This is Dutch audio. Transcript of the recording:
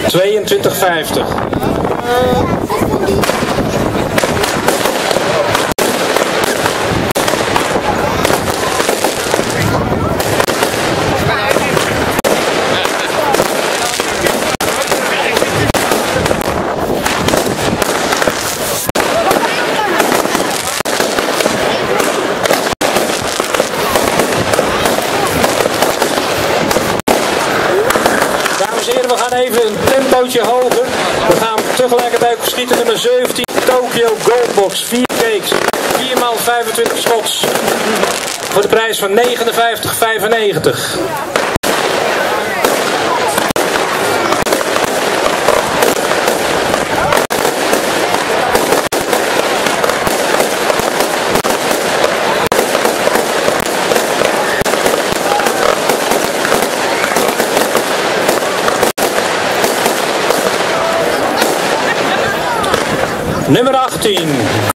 22,50. We gaan even een tempootje hoger. We gaan tegelijkertijd ook schieten nummer 17, Tokyo Goldbox. 4 cakes, 4 x 25 shots. Voor de prijs van 59,95. Nummer 18.